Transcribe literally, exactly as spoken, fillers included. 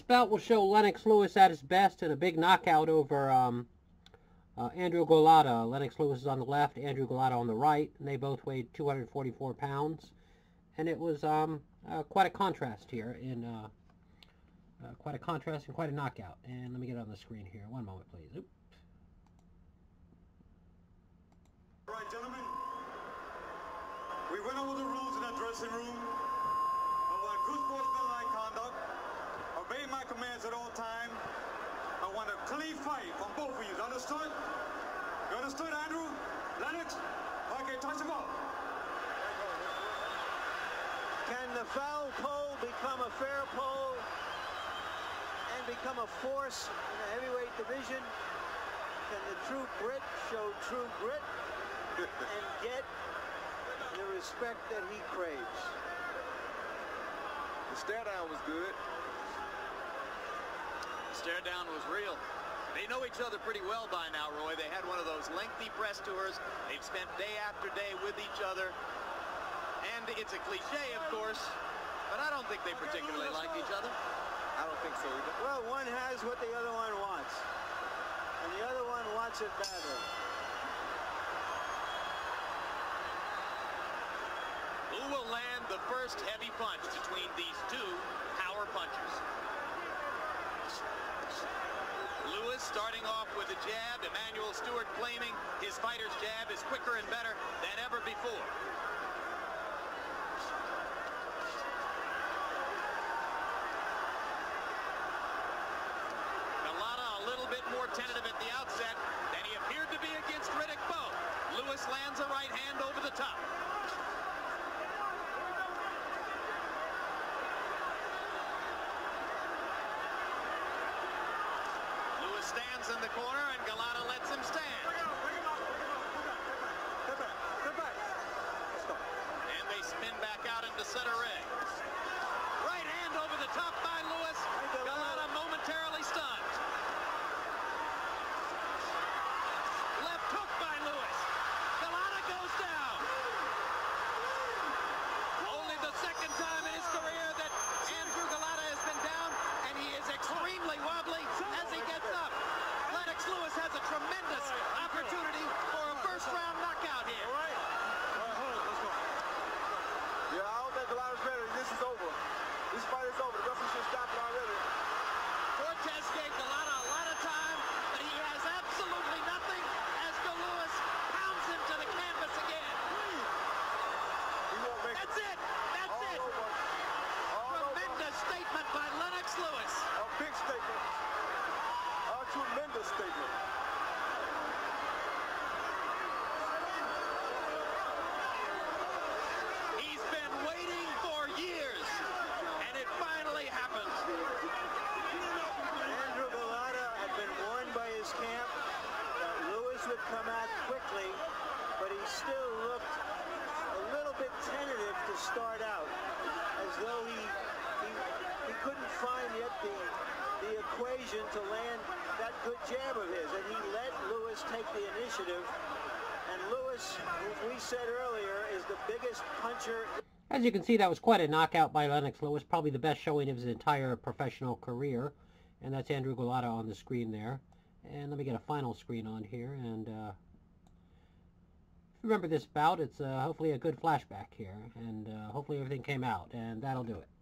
bout will show Lennox Lewis at his best in a big knockout over um, uh, Andrew Golota. Lennox Lewis is on the left, Andrew Golota on the right, and they both weighed two hundred forty-four pounds. And it was um, uh, quite a contrast here, in uh, uh, quite a contrast and quite a knockout. And let me get it on the screen here. One moment, please. Oop. All right, gentlemen. We went over the rules in that dressing room. I want good sportsmanlike conduct. Obey my commands at all times. I want a clean fight from both of you. Understood? You understood, Andrew? Lennox? Okay, touch him up. Can the foul pole become a fair pole and become a force in the heavyweight division? Can the true Brit show true grit and get the respect that he craves? The stare down was good. The stare down was real. They know each other pretty well by now, Roy. They had one of those lengthy press tours. They've spent day after day with each other. And it's a cliche, of course, but I don't think they particularly like each other. I don't think so either. Well, one has what the other one wants, and the other one wants it badly. Who will land the first heavy punch between these two power punchers? Lewis starting off with a jab. Emanuel Steward claiming his fighter's jab is quicker and better than ever before. Tentative at the outset than he appeared to be against Riddick Bowe. Lewis lands a right hand over the top. Lewis stands in the corner and Golota lets him stand. And they spin back out into center ring. Right hand over the top by Lewis. Golota momentarily stunned. Tremendous opportunity for a first-round knockout here. All right. All right, hold on. Let's go. Yeah, I don't think Golota's ready. This is over. This fight is over. The referee should stop it already. Cortez gave Golota a lot of time, but he has absolutely nothing as Lewis pounds him to the canvas again. He won't make That's it. That's All it. over. All Tremendous over. statement by Lennox Lewis. A big statement. A tremendous statement. Come out quickly, but he still looked a little bit tentative to start out, as though he he, he couldn't find yet the the equation to land that good jab of his, and he let Lewis take the initiative. And Lewis, as we said earlier, is the biggest puncher. As you can see, that was quite a knockout by Lennox Lewis, probably the best showing of his entire professional career. And that's Andrew Golota on the screen there. And let me get a final screen on here, and uh, remember this bout, it's uh, hopefully a good flashback here, and uh, hopefully everything came out, and that'll do it.